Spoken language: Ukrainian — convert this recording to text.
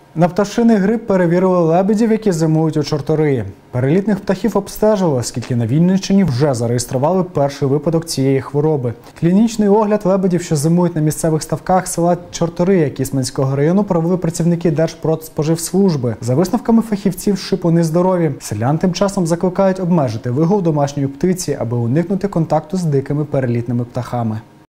На пташиний грип перевірили лебедів, які зимують у Чорториї. Перелітних птахів обстежили, оскільки на Вінниччині вже зареєстрували перший випадок цієї хвороби. Клінічний огляд лебедів, що зимують на місцевих ставках села Чортория Кісманського району, провели працівники Держпродспоживслужби. За висновками фахівців, шипуни здорові. Селян тим часом закликають обмежити вигул домашньої птиці, аби уникнути контакту з дикими перелітними птахами.